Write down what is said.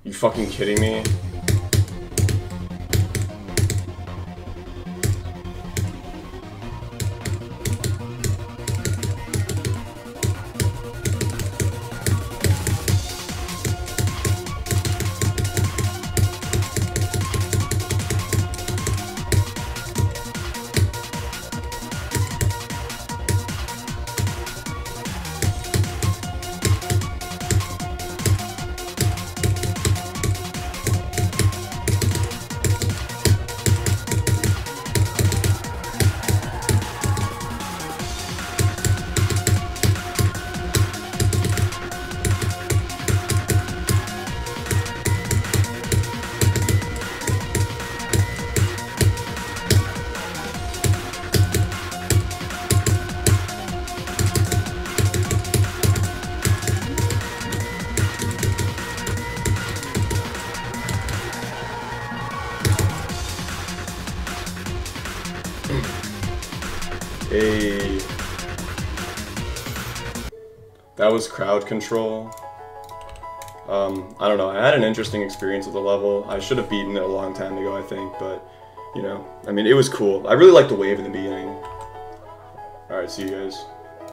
You fucking kidding me? Hey, that was crowd control. I don't know, I had an interesting experience with the level. I should have beaten it a long time ago, I think, but, you know, I mean, it was cool. I really liked the wave in the beginning. Alright, see you guys.